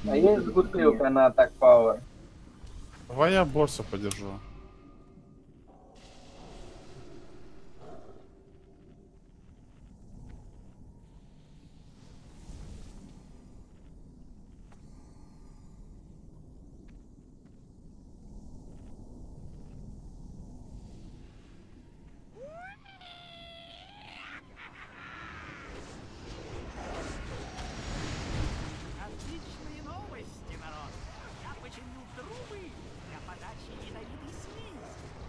А есть бутылка на Attack Power? Давай я босса подержу. Отличные новости, народ! Я починил трубы для подачи ядовитой смеси.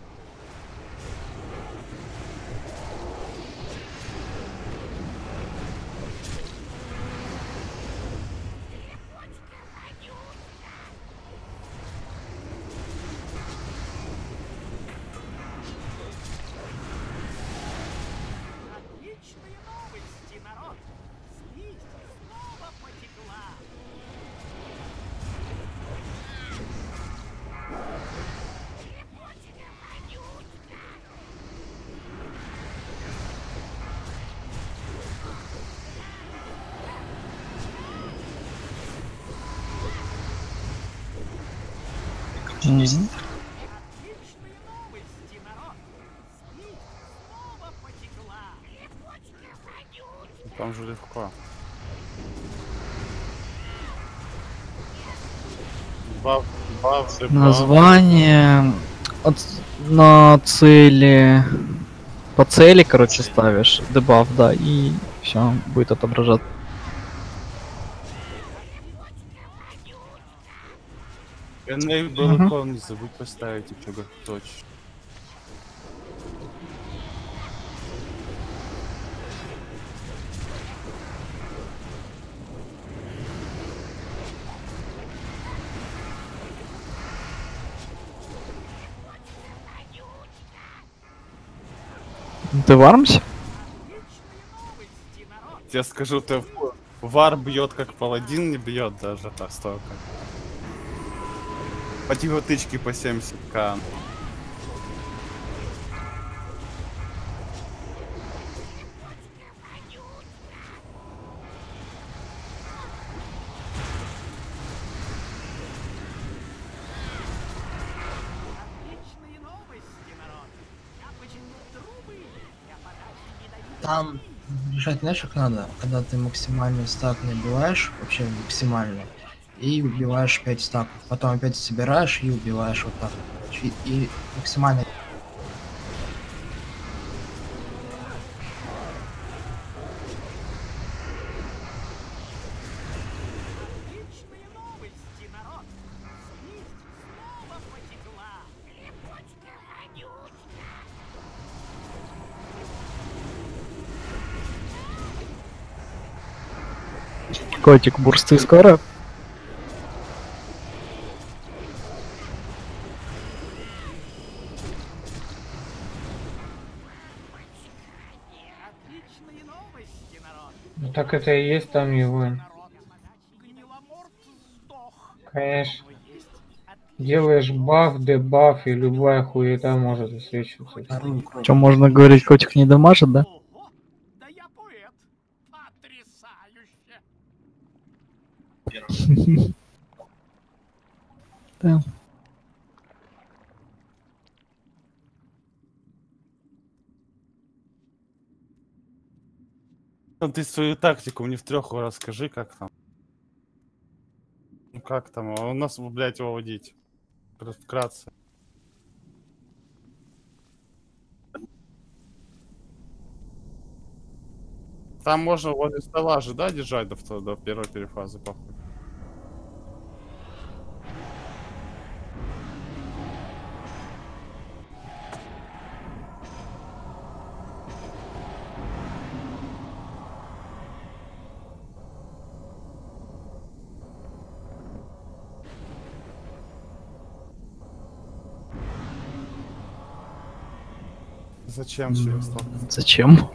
Отличные новости, народ! Слизь снова потекла. Отличные новости, народ! Слизь снова потекла. Там же легко. Баф, баф, Название на цели. По цели, короче, ставишь дебаф, да, и все будет отображаться. Enable icon не забудь поставить, и чего точно. Ты вармся? Я скажу, ты вар бьет как паладин, не бьет даже так столько. По его тычки по 70к. Отличные новости, народ! Я починил трубы для подачи ядовитой Там решать, знаешь, как надо, когда ты максимальный стак набиваешь, вообще максимально, и убиваешь 5 стаков, потом опять собираешь и убиваешь вот так, короче, и максимально. Отличные новости, народ! Слизь снова потекла. Котик, бурсты скоро? Отличные новости, народ! Ну так это и есть там его. Народ, гниломорд сдох. Конечно. Но есть Делаешь баф, дебаф, и любая хуета может высвечиваться. Вторую кровь. Чем можно говорить, котик не дамажит, да? Ого! Да я поэт! Потрясающе! Да. Ну, ты свою тактику мне в трех расскажи, как там. Ну как там, а у нас, блядь, его водить. Вкратце. Там можно возле стола же, да, держать до первой перефазы, похуй. Зачем через стол? Зачем?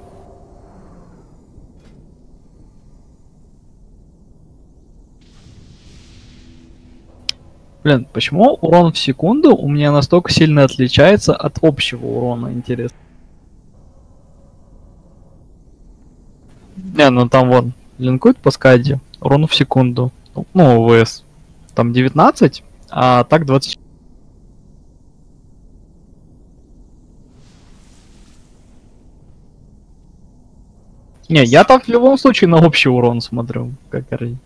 Блин, почему урон в секунду у меня настолько сильно отличается от общего урона, интересно? Не, ну там вон, линкует по скаде, урон в секунду. Ну, ОВС. там 19, а так 20. Не, я так в любом случае на общий урон смотрю, как разница.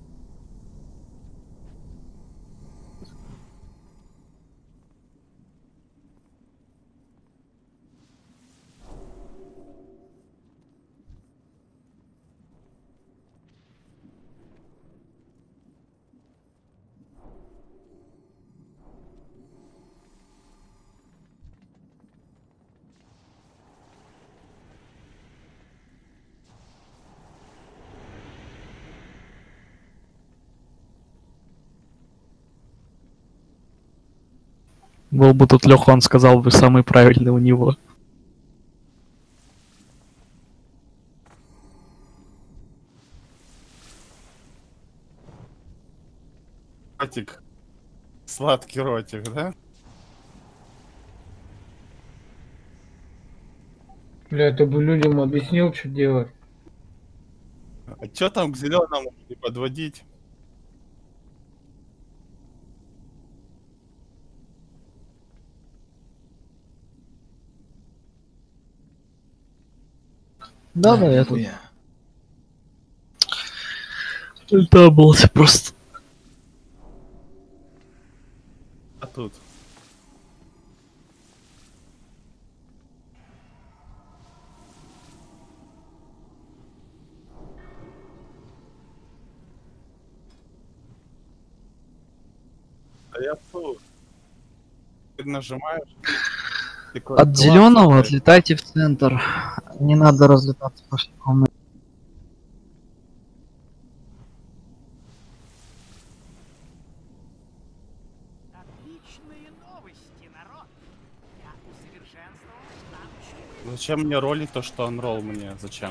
Был бы тут Леха, он сказал бы самый правильный у него. Ротик. Сладкий ротик, да? Бля, ты бы людям объяснил, что делать. А чё там к зеленому не подводить? Да, я тут нихуя. ультабался просто. А тут. А я тут. Ты нажимаешь. такой От класс зеленого опять. отлетайте в центр. Не надо разлетаться по всей комнате. Отличные новости, народ. Я усовершенствовал штамп. Зачем мне ролик то, что он ролл мне? Зачем?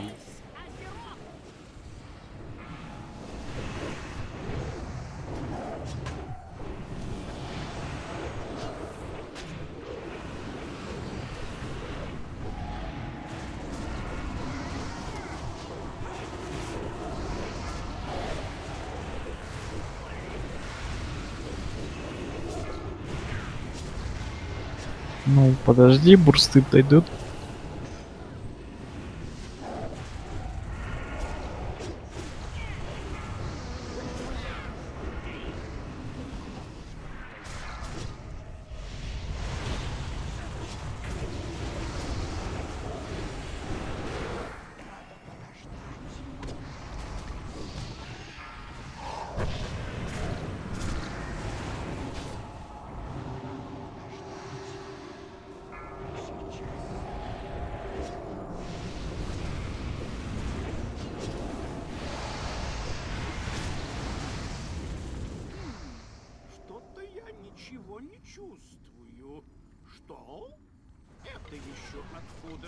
Ну, подожди, бурсты дойдут. Что-то я ничего не чувствую. Что? Это еще откуда?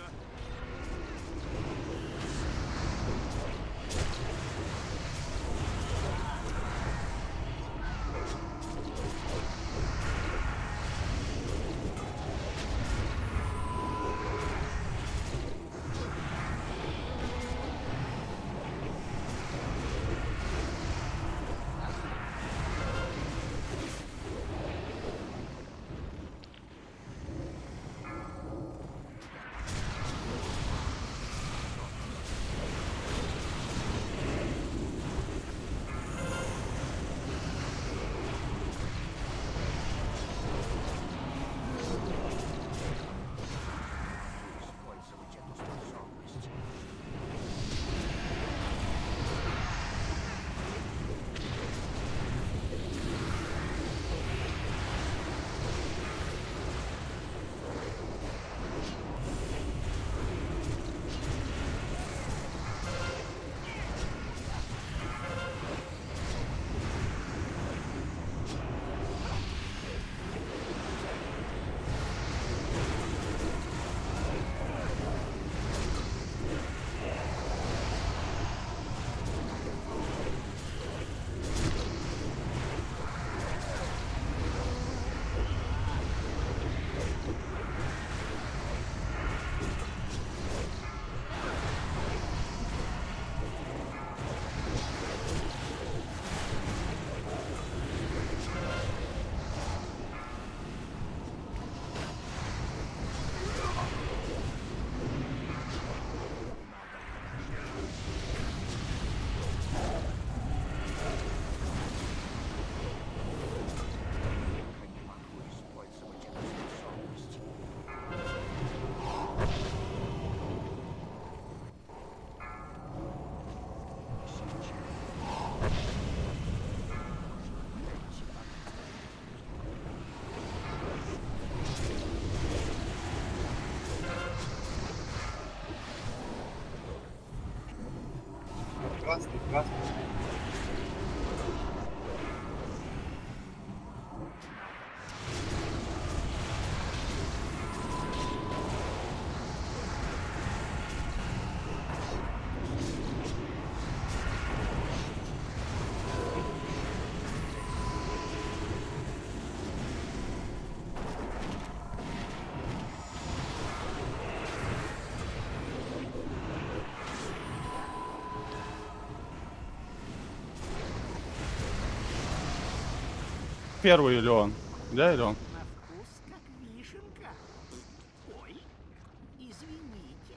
первый, Илеон? Да, Илеон? На вкус как вишенка. Ой, извините.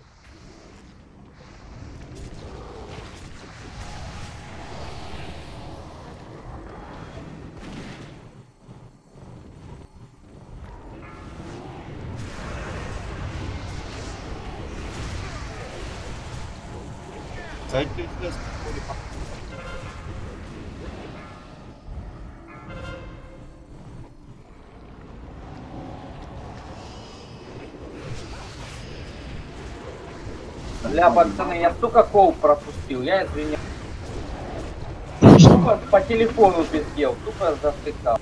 Бля, пацаны, я столько кол пропустил, я извиняюсь. Тупо по телефону пиздел, тупо завтыкал.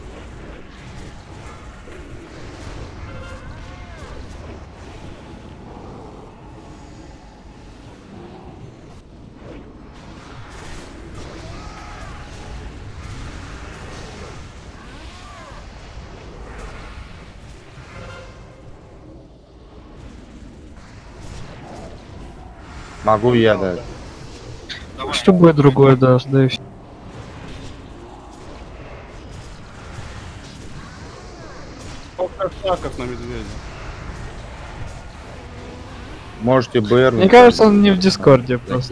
Могу я дать. Пусть любой другой даст, да и всё. Сколько стаков на медведя? Можете БР. Мне кажется, он не в Дискорде просто.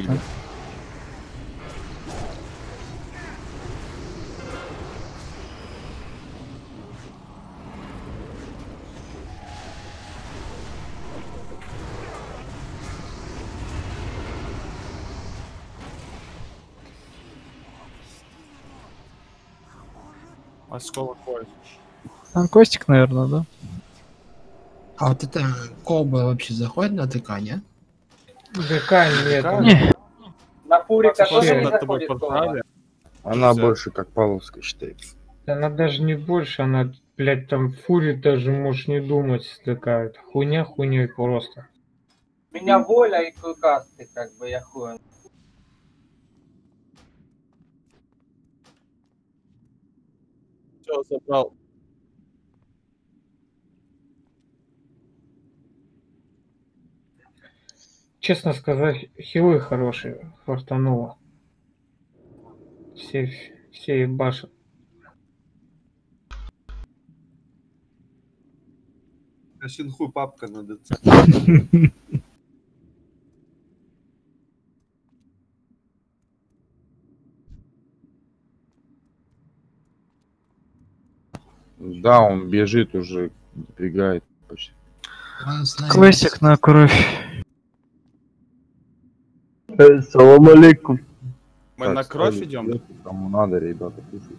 Осколок пояс. Там Костик, наверное, да? А вот это колба вообще заходит на ТК, не? ДК нет. Не, На фурика Типа, тоже не над тобой заходит поржали. Она Всё. больше как Павловская считается. Она даже не больше, она, блядь, там фури даже можешь не думать стыкает. Хуйня хуйней просто. Меня воля и клыкастый, как бы, я хуй. Все, забрал. Честно сказать, хилы хорошие, фартануло. Все ебашат. Синхуй папка на ДЦ. Да, он бежит уже, напрягает почти. Классик на кровь. Салам алейкум. Мы Так, на кровь ставить идем? вверх, кому надо, ребята, кушать.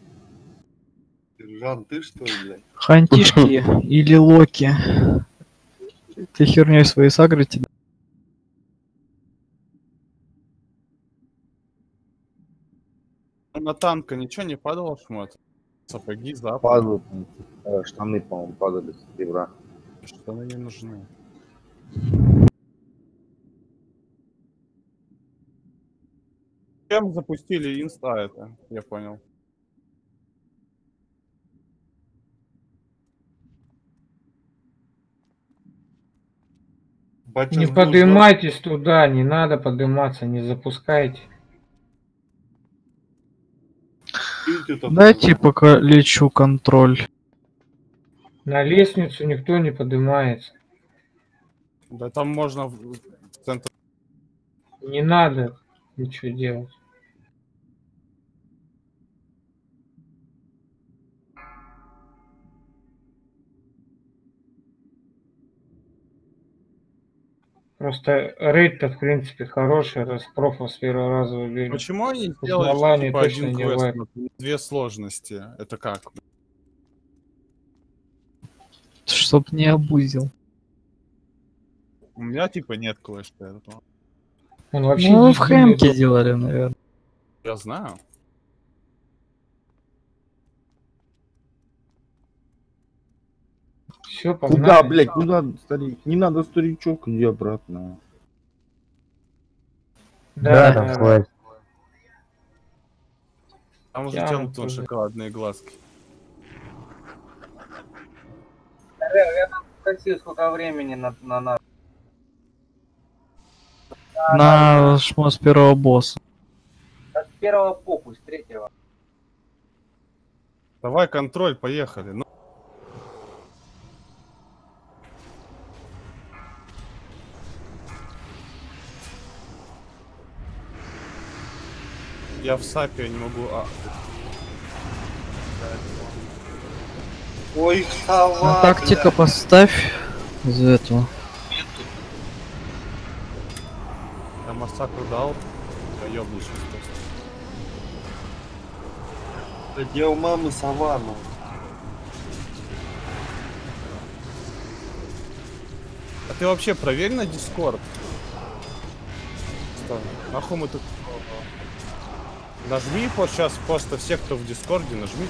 Жан, ты что ли, блядь? Хантишки или Локи. Ты херней своей сагрите. На танка ничего не падало, шмот? Сапоги, запад. Падают, штаны, по-моему, падали с ребра. Штаны не нужны. Чем запустили инста это? Я понял. Батя Не с поднимайтесь туда, не надо подниматься, не запускайте. Блужа- Дайте пока лечу контроль. На лестницу никто не поднимается. Да там можно в центр. Не надо ничего делать. Просто рейд-то, в принципе, хороший, раз профа с первого раза убили. Почему они Тут делают на лане типа точно один не квест, лайк. на две сложности? Это как? Чтоб не обузил. У меня типа нет квеста этого. Он вообще Ну, не в хэмке думает. делали, наверное. Я знаю. Все, Куда, погнали. блядь, куда, старик? Не надо старичок, иди обратно. Да, там да. хватит. Там уже Я тянут тоже. шоколадные глазки. Я там спросил, сколько времени на На шмо с первого босса. с первого похуй, с третьего. Давай контроль, поехали. Ну. Я в сапе, я не могу. Ой, сова, Тактика бля. поставь за этого. Я массакру дал. Я ёбну сейчас просто. Да где у мамы сова, ну? А ты вообще проверь на Дискорд. Что? Нахуй мы тут... Нажми сейчас просто все, кто в Дискорде, нажмите.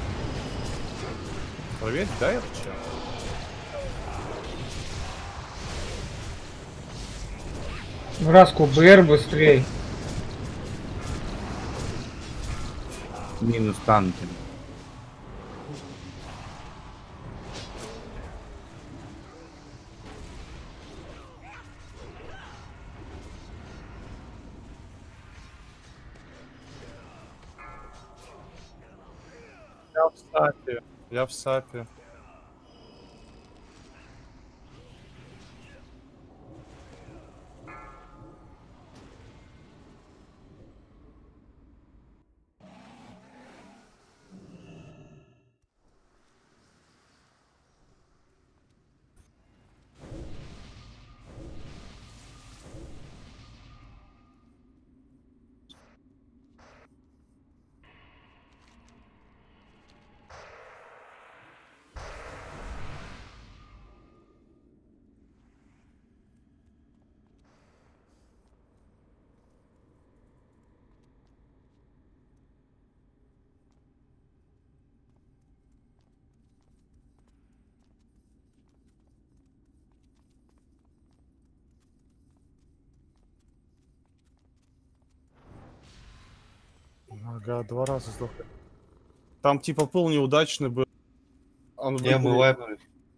Проверь, да, я че? Раску БР быстрей. Минус танки. Я в сапе. Я в сапе. Ага, 2 раза сдох. Там типа пул неудачный был. Он Не, мы вайпали.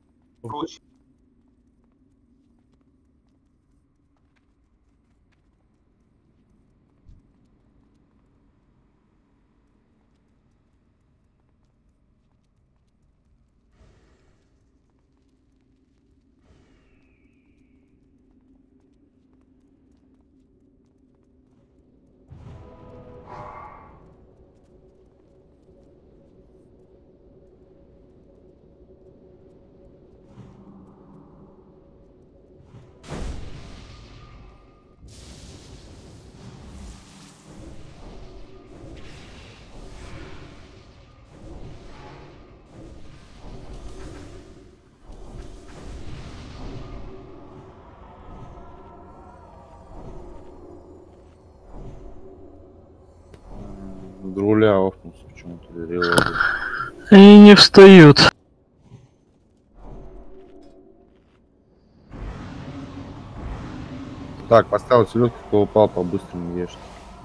Друля офнулся почему-то. Релоды. И не встают. Так, поставил селедку, кто упал, по-быстрому ешь.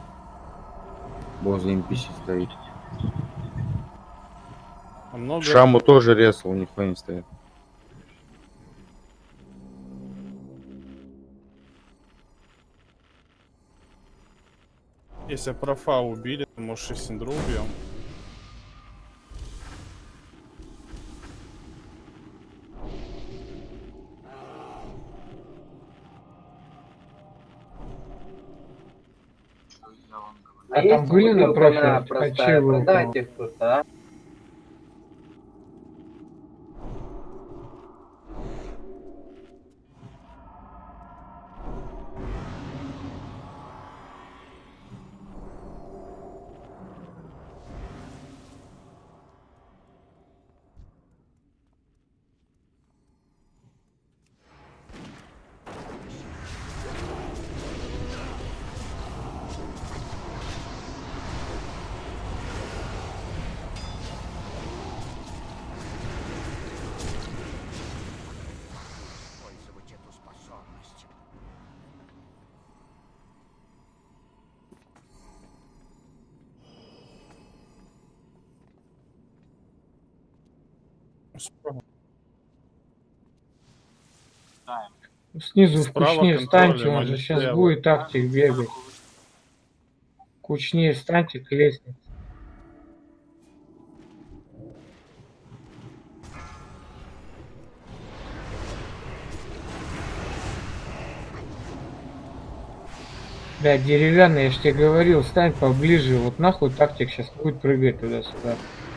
Возле NPC стоит. А много... Шаму тоже резал, никто не стоит. Если профа убили, то может и Синдру убьем. А там были на профиле? Простая, продайте кто-то, а? Использовать эту способность. Снизу Справа кучнее контролем, встаньте, он а же не сейчас слева. будет тактик бегать. Кучнее встаньте к лестнице. Блядь, деревянный, я ж тебе говорил, стань поближе, вот нахуй тактик сейчас будет прыгать туда-сюда.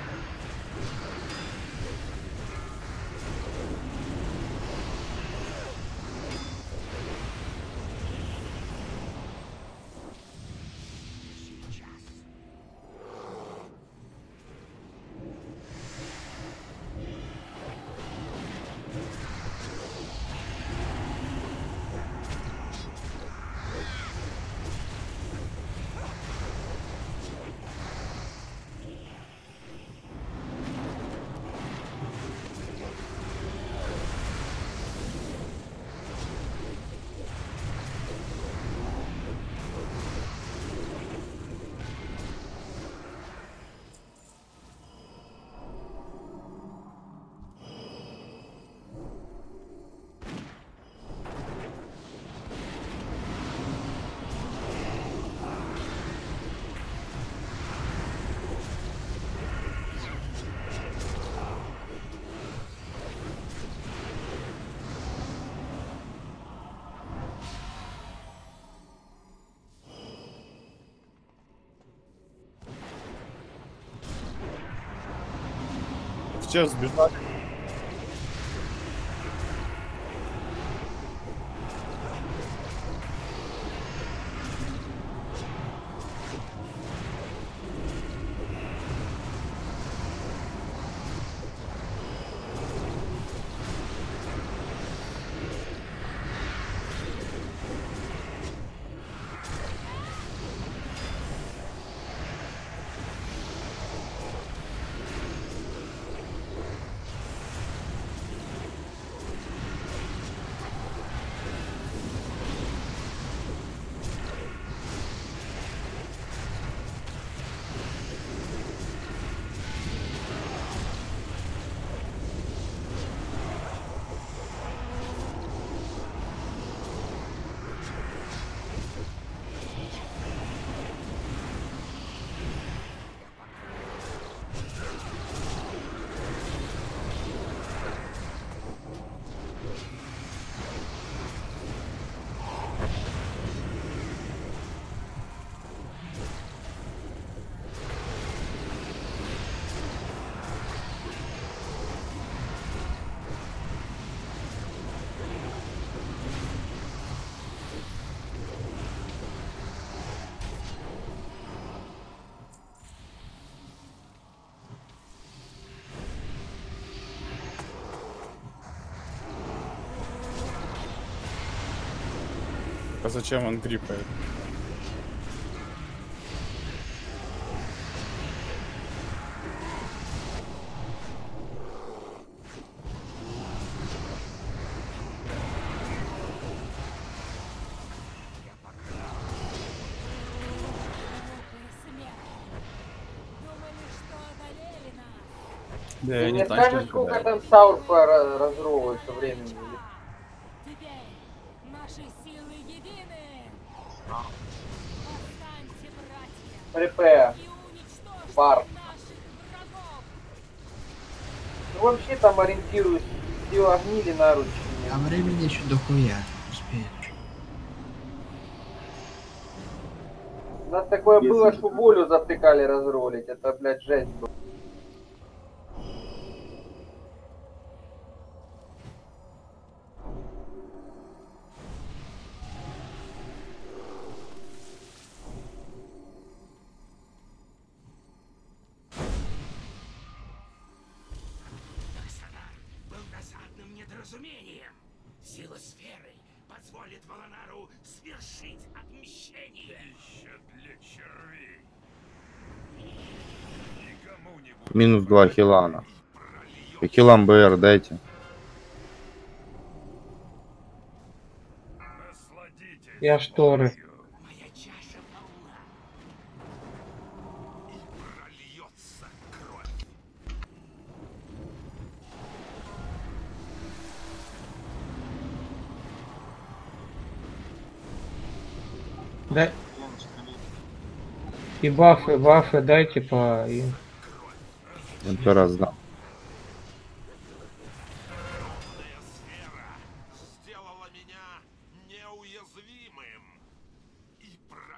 Сейчас сбежали. А зачем он гриппает? Да, Ты я мне не знаю, скажешь, сколько там Саурфа разровывается времени? Теперь наши силы едины. Восстаньте, братья, Припе, и уничтожьте Бар. наших врагов. Ну вообще там ориентируюсь, сила огни или наручи. А времени еще дохуя. Успеешь. У нас такое было, что волю затыкали разролить. Это, блядь, жесть была. Был досадным недоразумением. Сила сферы позволит Волонару свершить отмщение. Пища для червей. Никому не будет Минус 2 хилана. И хилам БР дайте. насладитесь. Я шторы. Моя чаша полна. И прольется кровь. Да. И бафы дайте по им. Эмпера знал. Темная сфера сделала меня неуязвимым. И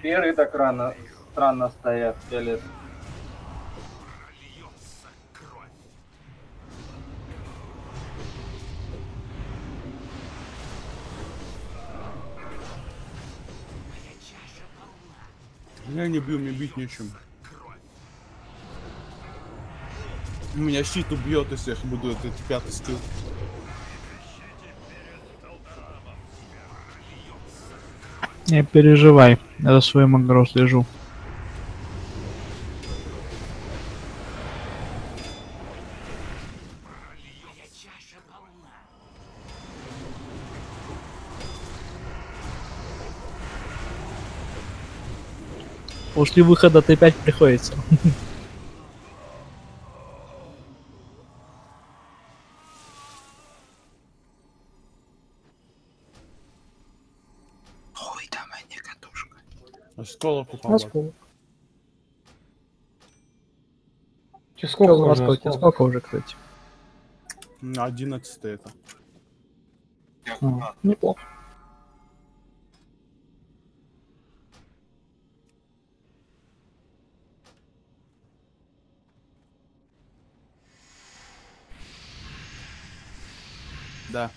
Перы так рано, странно стоят, фиолет. Я не бью, мне бить нечем. Меня щит убьет, если я буду этот 5-й скилл. Не переживай, я за свой Магро слежу. После выхода Т5 приходится. Ой, там не катушка. Осколок упал. Осколок. Тебе сколько уже Тебе осколков? сколько уже, кстати? 11 это. Неплохо. Да.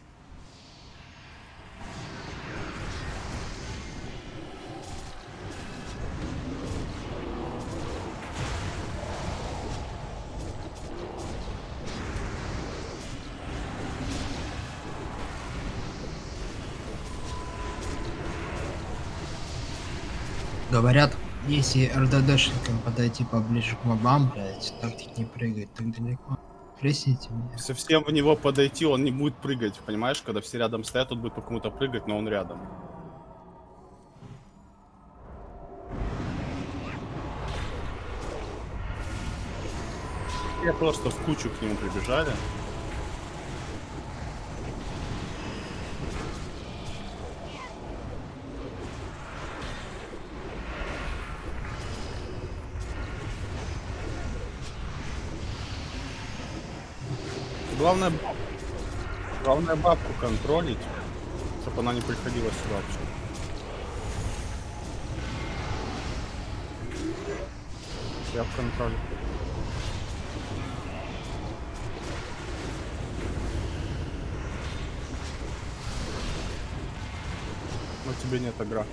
Говорят, если РДДшникам подойти поближе к мобам, блядь, тактик не прыгает так далеко. Пресните меня. Совсем в него подойти, он не будет прыгать, понимаешь? Когда все рядом стоят, он будет по кому-то прыгать, но он рядом. Я просто в кучу к нему прибежали. Главное бабку контролить, чтобы она не приходила сюда вообще. Я в контроле. Но тебе нет игра.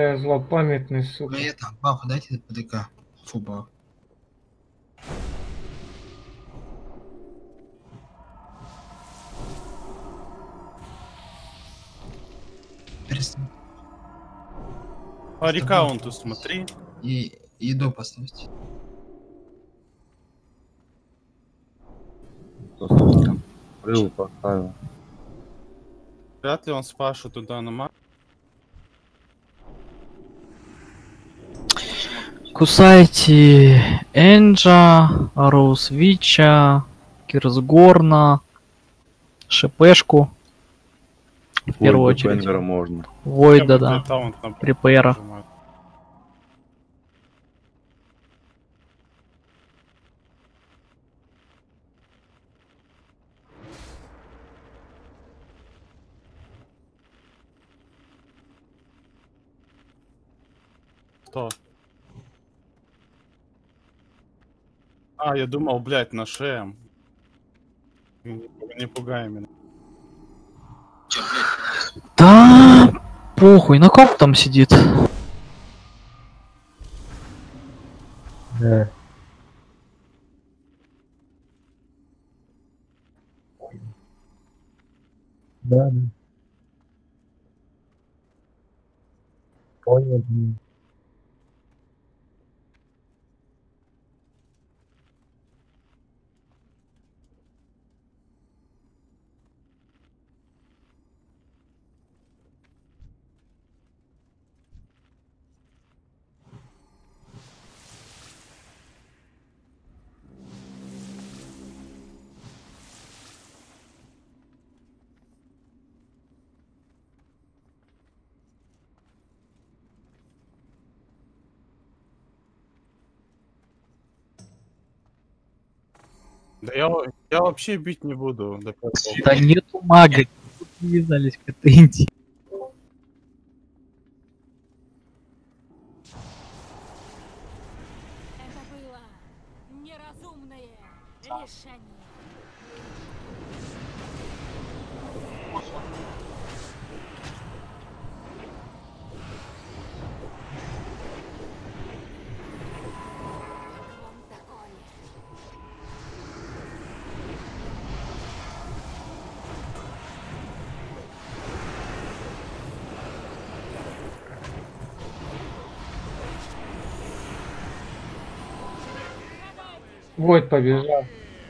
Какая злопамятный, сука. Ну это, баф, дайте ПДК. Фу, баф. Перестань. По рекаунту смотри. И еду поставьте. Рыбу поставил. Вряд ли он с Пашу туда на мар. Кусайте Энджа, Роузвича, Кирсгорна, ШПшку. В первую Ой, очередь. Бендера можно. Войда, да. Таунт на Припейра. нажимает. Кто? А, я думал, блядь, на шеем. Не пугай меня. Да, похуй, на ком там сидит? Да. Да, да. Понял. Да я вообще бить не буду до пятого. Да нету мага. Тут не вязались к этой инди. Это было неразумное решение. Как вам такое? Войд побежал.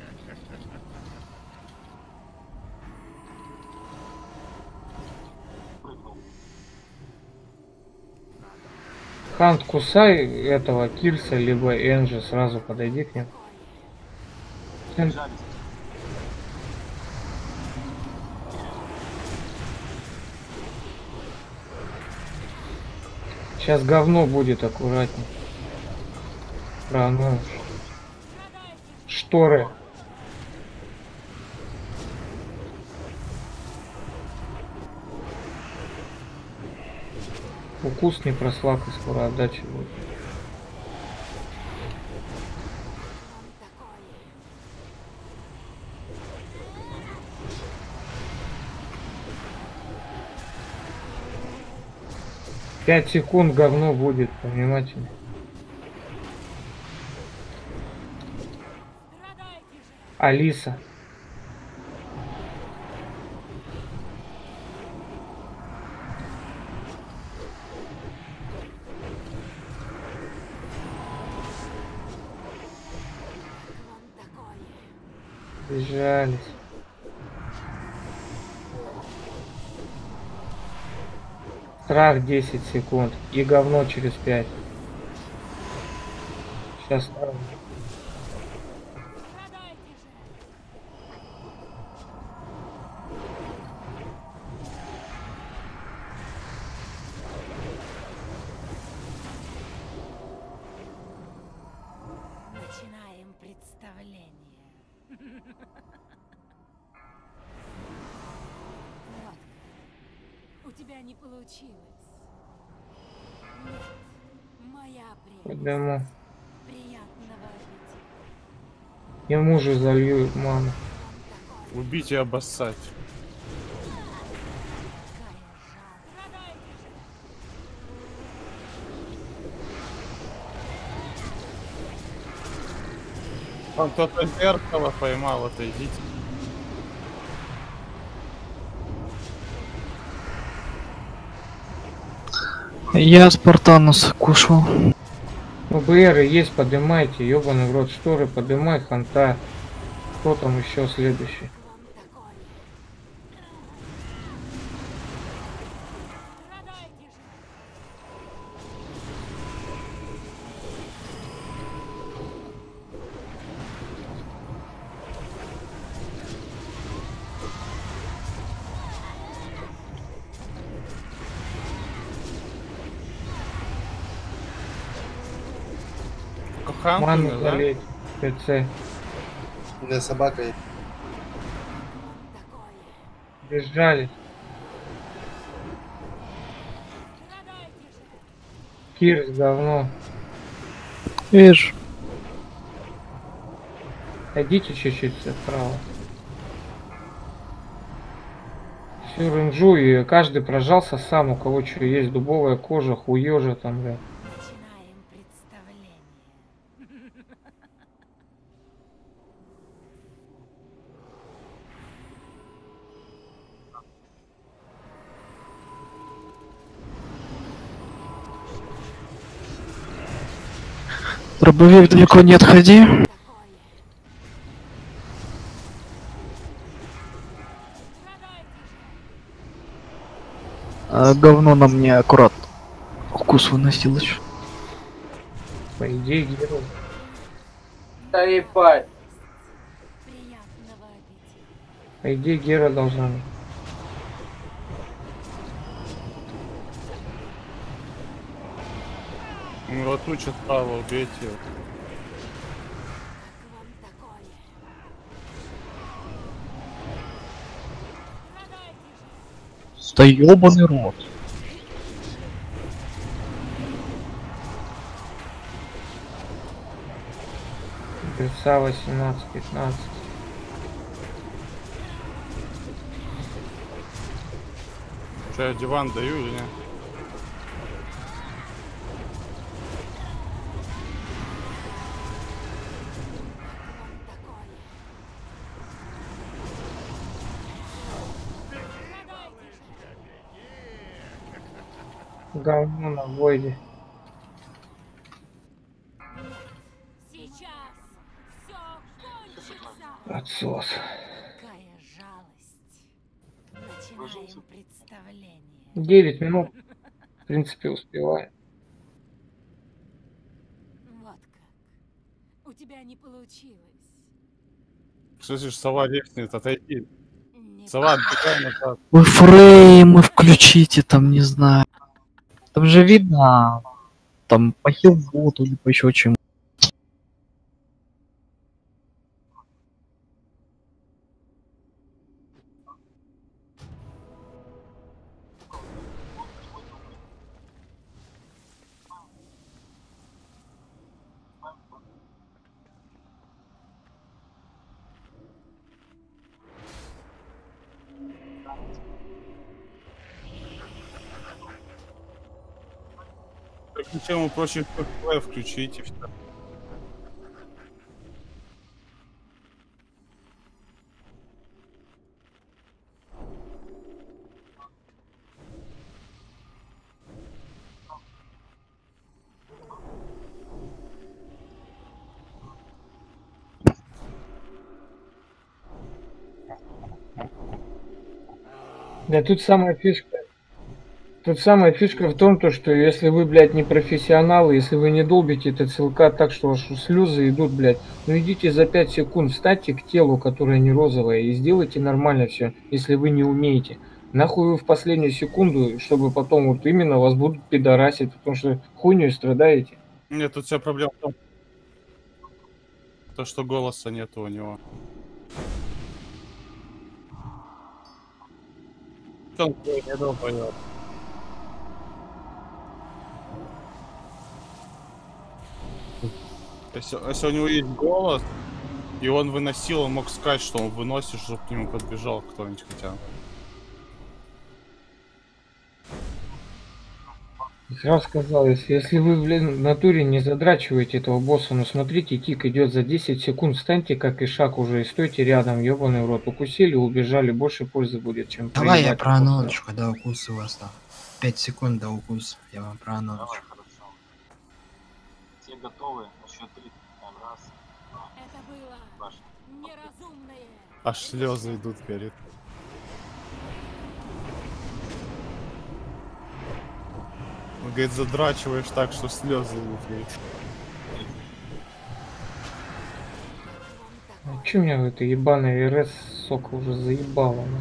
Хант, кусай этого Кирса, либо Энджи, сразу подойди к ним. Сейчас говно будет, аккуратней. Рано. Шторы. Укус не прослак, и скоро отдача будет. Пять секунд говно будет, внимательно. Алиса. Бежались. Страх 10 секунд. И говно через 5. Сейчас. Начинаем представление. Вот. У тебя не получилось. Нет, моя прелесть. Прямо. Приятного аппетита. Ему же залью ману. Убить и обоссать. Он кто-то зеркало поймал, отойдите. Я Спартанус кушал. Ну, БРы есть, поднимайте, ёбаный в рот, шторы, поднимай, ханта. Кто там еще следующий? Хану, Ману да? залить, ПЦ. У меня собака есть. Бежали. Кирс, говно. Видишь? Идите чуть-чуть справа. Всю рынжу, и каждый прожался сам, у кого что есть, дубовая кожа, хуёжа там, блядь. Начинаем представление. Дробовик далеко не отходи. Говно на мне аккуратно. Укус выносилось. По идее, герой. Да ебать. Приятного аппетита. По идее, Гера должна быть. Ну, вот туча справа, убейте его. Как вам такое? Да ёбаный рот. Перца 18-15. Что, я диван даю или нет? Говно на войде. Сейчас все кончится. Отсос. Какая жалость. Начинаем представление. 9 минут. В принципе, успеваю. Вот как. У тебя не получилось. Слышишь, сова рехнет, отойди. Не Сова, отбегай назад. Вы фреймы включите, там не знаю. Там же видно, там по хилботу или по еще чему. Чем ему проще ПВ включить и все. Да тут самая фишка. Тут самая фишка в том, то, что если вы, блядь, не профессионалы, если вы не долбите ТЦЛК так, что ваши слезы идут, блядь, ну идите за 5 секунд, встаньте к телу, которое не розовое, и сделайте нормально все, если вы не умеете. Нахуй вы в последнюю секунду, чтобы потом вот именно вас будут пидорасить, потому что хуйней страдаете. Нет, тут вся проблема в том, то, что голоса нету у него. Он не долбоёб. Если у него есть голос, и он выносил, он мог сказать, что он выносит, чтобы к нему подбежал кто-нибудь хотя бы. Сразу сказал, если вы, блин, в натуре не задрачиваете этого босса, ну смотрите, кик идет за 10 секунд, встаньте как и шаг уже и стойте рядом, ебаный в рот. Укусили, убежали, больше пользы будет, чем Давай я проебать про просто. аноночку, до укуса у вас там. 5 секунд до укуса, я вам про аноночку. Все готовы? На счет 3. Раз. Это было неразумное. Аж слезы идут, горит. Он говорит, задрачиваешь так, что слезы идут, говорит. А чё меня в это ебаное РС, сока, уже заебало, ну?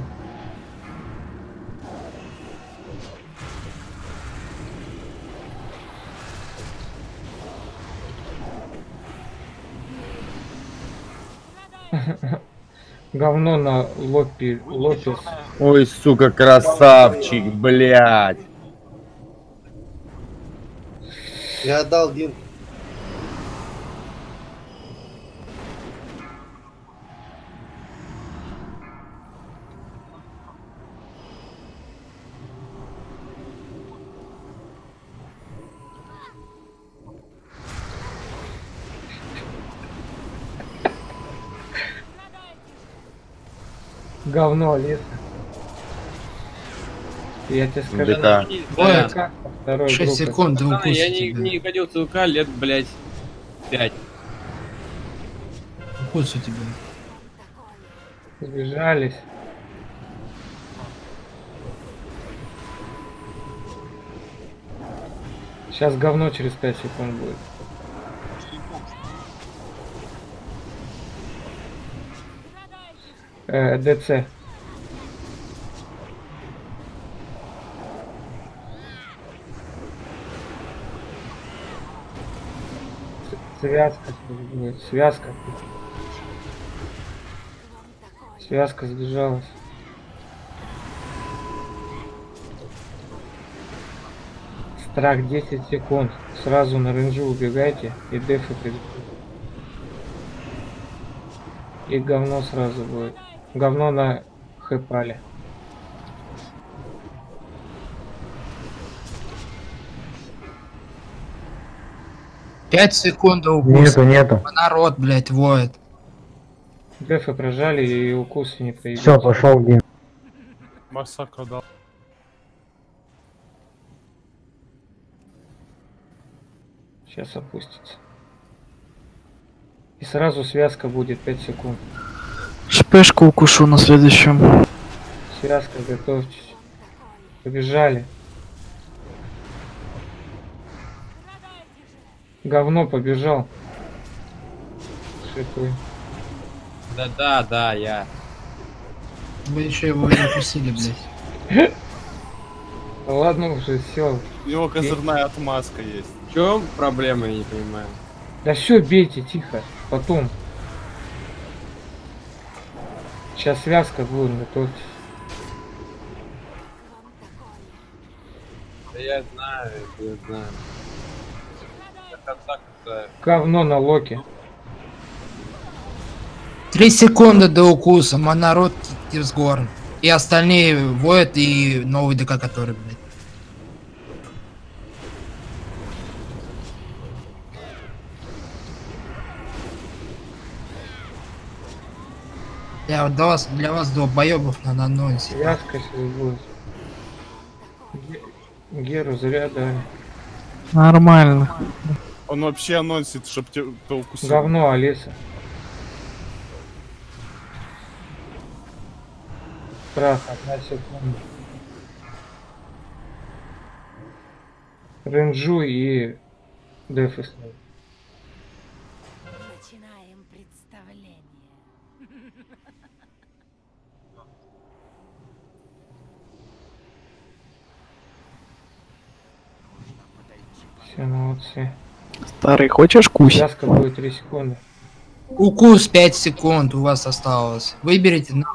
Говно на Лопес. Ой, сука, красавчик, блядь. Я отдал Дин. Говно, Лес. Я тебе скажу. ДК. Ой, ДК, второй 6 группы. секунд до укуса. Я тебе. не ходил в ЦЛК лет, блядь, 5. Укус у тебя. Сбежались. Сейчас говно через 5 секунд будет. ДЦ. Связка будет. Связка. Связка сбежалась. Страх 10 секунд. Сразу на рейнджу убегайте и дефы придут. И говно сразу будет. Говно на хэпале. Пять секунд до укуса. Нету. Народ, блядь, воет. Дефы прожали и укусы не проявились. Все, пошел Дин. Массакр дал. Сейчас опустится. И сразу связка будет 5 секунд. Шпешку укушу на следующем. Связка, готовьтесь. Побежали. Говно побежал. Шипы. Да, я. Вы еще его не укусили, блядь. Да ладно уже, все. У него козырная отмазка есть. В чем проблема, я не понимаю. Да все, бейте, тихо. Потом. Сейчас связка будет, готовьтесь. Да я знаю. Это так-то. Говно на локе. 3 секунды до укуса, монород Кирсгорн. И остальные воют, и новый ДК, который, блядь. Для вас долбоебов на анонсе. Связка сейчас будет. Геру зря дали. Нормально. Он вообще анонсит, чтоб тебя укусил. Говно, Олеса. Страх, 1 секунда. Ренджу и дефы с ним. Начинаем представление. Все, молодцы. Старый, хочешь кусь? Связка будет 3 секунды. Укус 5 секунд у вас осталось. Выберите на.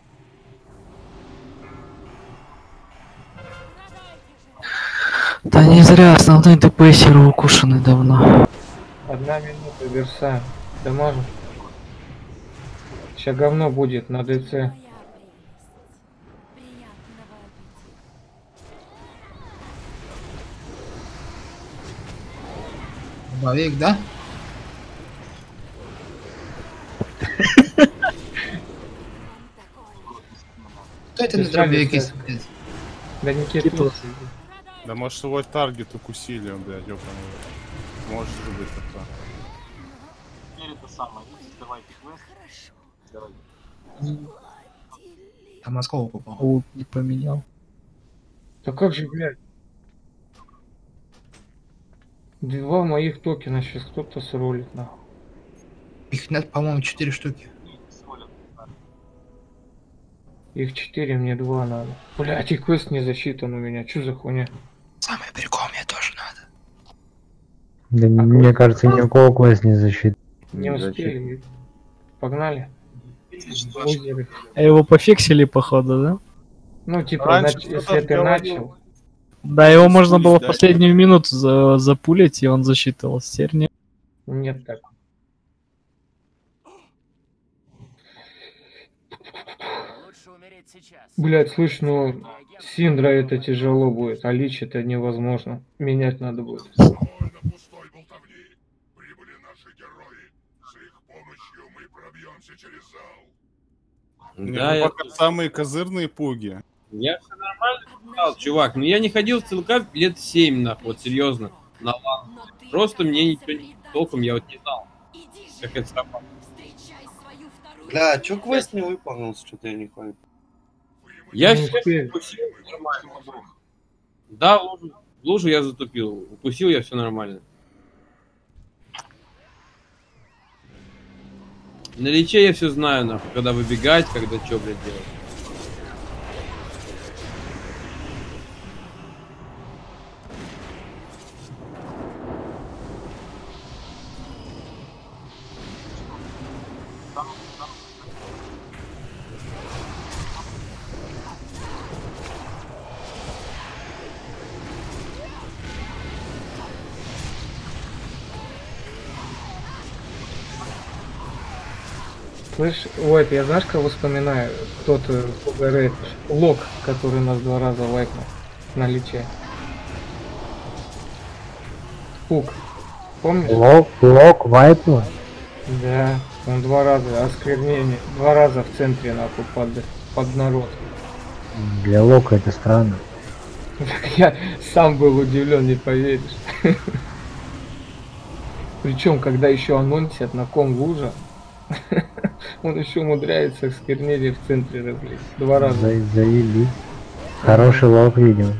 Да не зря, основной ДПСер укушенный давно. 1 минута, Верса. Дамажу. Сейчас говно будет на ДЦ. Моя прелесть. Приятного аппетита. Дробовик, да? Кто это на дробовике сидит? Да Никита. Да может свой таргет укусили, блядь, ёпаный. Может же быть такое. Теперь это самое. Давайте квест. Давай. Там осколок упал. Лук не поменял. Да как же, блядь? 2 моих токена сейчас кто-то сролит, нахуй. Их нет, по-моему, 4 штуки. Их 4, мне 2 надо. Блядь, и квест не засчитан у меня. Чё за хуйня? Самый прикол мне тоже надо. Да, мне кажется, ни у кого квест не защитит. Не успели. Погнали. Озеро. А его пофиксили, походу, да? Ну, типа, Раньше если кто-то ты говорил. начал. Да, его можно Запулить, было в да? последнюю минуту запулить, и он засчитывался. Теперь нет. Нет так. Лучше умереть сейчас. Блядь, слышь, ну, Синдра это тяжело будет, а Лич это невозможно. Менять надо будет. Да, Ну, я, пока самые козырные пуги. я все нормально сказал, чувак. Но я не ходил в ЦЛК лет 7, нахуй, вот серьезно. На лан. Просто мне ничего толком я вот не знал. Как это сработало. Бля, чё квест не выполнился, что-то я не понял. Я Не все успели. укусил нормально. Да, в лужу я затупил. Укусил я все нормально. На лече я все знаю, нахуй, когда выбегать, когда что, блядь, делать. Слышь, ой, я знаешь, кого вспоминаю? Тот ФБР, Лок, который нас 2 раза лайкнул на Личе. Пук. Помнишь? Лок вайпнул? Да, он 2 раза осквернение, 2 раза в центре нахуй под народ. Для Лока это странно. Я сам был удивлен, не поверишь. Причем, когда еще анонсят на ком лужа, он еще умудряется осквернение в центре разлить. 2 раза. Заели. Хороший Лок, видимо.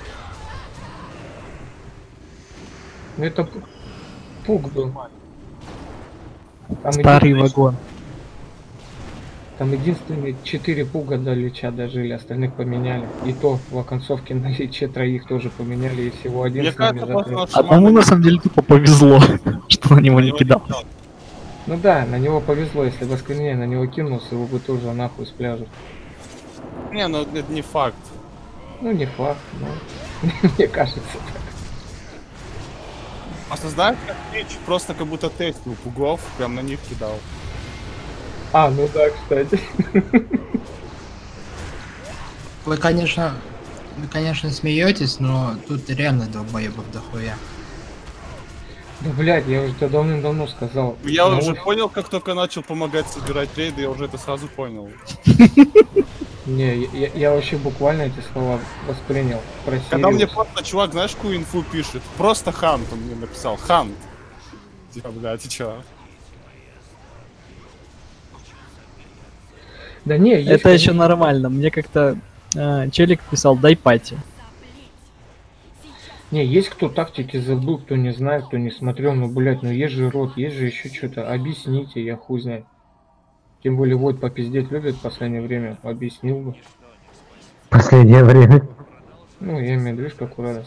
Ну это пук был. Там Старый вагон. Там единственные 4 пуга до Лича дожили, остальных поменяли. И то в оконцовке на Личе 3 тоже поменяли, и всего один Мне с нами кажется, закрыл. просто Одному на самом деле тупо повезло, что на него не кидал. Ну да, на него повезло, если бы осквернение на него кинулся, его бы тоже нахуй с пляжа. Не, ну это не факт. Ну не факт, но мне кажется так. Просто знаешь, как Лич просто как будто тестил пугов, прям на них кидал. А, ну да, кстати. Вы, конечно, смеетесь, но тут реально долбоебов дохуя. Да блядь, я уже это давным-давно сказал. Я Но уже вот- понял, как только начал помогать собирать рейды, я уже это сразу понял. Не, я вообще буквально эти слова воспринял. Про Когда мне Сириус. просто чувак, знаешь, какую инфу пишет? Просто Хант он мне написал. Хант. Типа, блядь, ты чё? Да не, есть, Это еще конечно. нормально. Мне как-то челик писал, дай пати. Не, есть кто тактики забыл, кто не знает, кто не смотрел, ну, блядь, ну есть же рот, есть же еще что-то. Объясните, я хуй знает. Тем более, вот попиздеть любит в последнее время, объяснил бы. Последнее время. Ну, я имею в виду, как радость.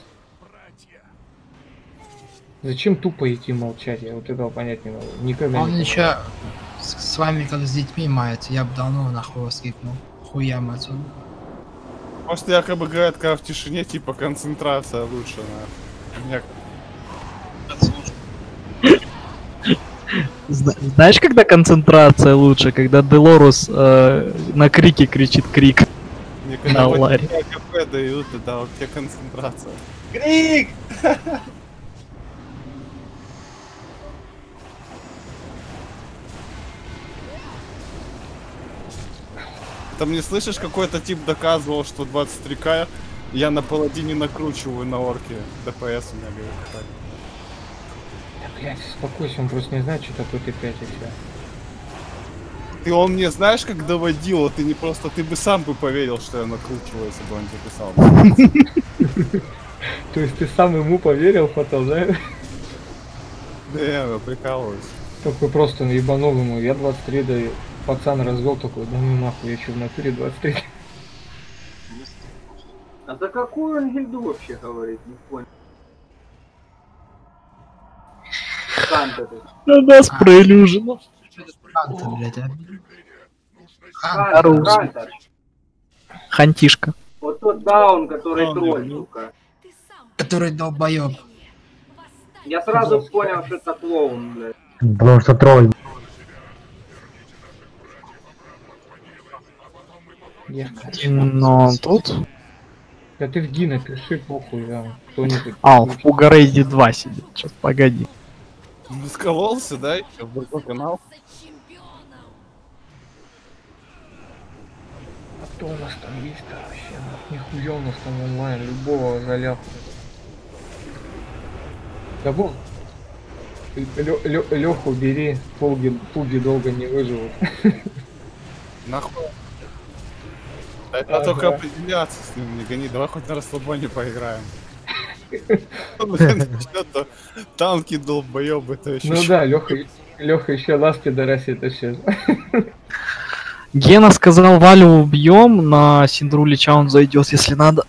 Зачем тупо идти молчать? Я вот этого понять не могу. Никогда Он не еще с вами как с детьми мается, я бы давно нахуй вас кикнул. Хуям отсюда. Просто якобы говорят, когда в тишине, типа, концентрация лучше, на. Знаешь, когда концентрация лучше? Когда Делорус на крике кричит крик. Мне На когда ларе. кафе дают, это вообще концентрация. Крик! Там не слышишь, какой-то тип доказывал, что 23к я на паладине накручиваю на орке. ДПС у меня говорит. Так. Да, блядь, успокойся, он просто не знает, что такое Т5 и все. И он мне, знаешь, как доводил, ты не просто, ты бы сам бы поверил, что я накручиваю, если бы он тебе писал. То есть ты сам ему поверил, Фатал, да? Да я прикалываюсь. Такой просто ебанул ему, я 23, да и пацан развел такой, да ну нахуй, я что в натуре 23. А за какую он гильду вообще говорит? Не понял. Хантер. Да нас проилюжено. Хантер, блядь, а? Хантер. Хантишка. Вот тот даун, который тролль, сука. Который долбоёб. Я сразу понял, что это клоун, блядь. Потому что тролль. Но тут... Да ты в Ги напиши, похуй, а кто-нибудь. А, он в Пугарейде 2 сидит. Сейчас, погоди. Ну, скололся, да, еще в другой канал. А кто у нас там есть-то вообще? Нихуя у нас там онлайн, любого заляпу. Да вон. Леху бери, пуги долго не выживут. Нахуй. Это только определяться с ним, не гони, давай хоть на расслабоне поиграем. Что-то танки долбоёбы, это еще. Ну да, Леха еще ласки доросит сейчас. Гена сказал, Валю убьем, на Синдрулича он зайдет, если надо.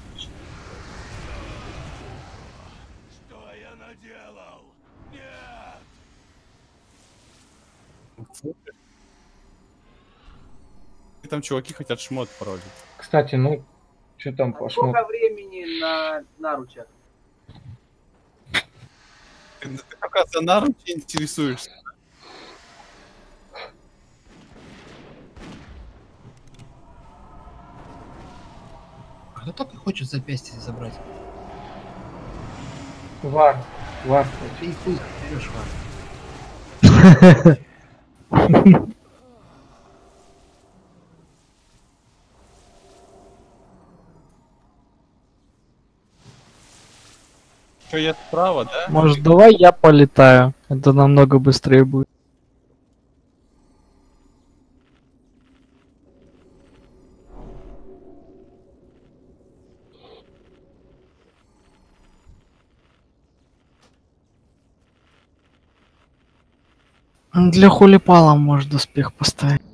Там чуваки хотят шмот породить. Кстати, ну, что там по шмоту? Сколько времени на наручах? Ты только за наручи интересуешься. А кто так и хочет запястье забрать? Вар. Ты хуй заберешь, Вар. Что, я справа, да? Может, давай я полетаю? Это намного быстрее будет. Для хулипала может доспех поставить.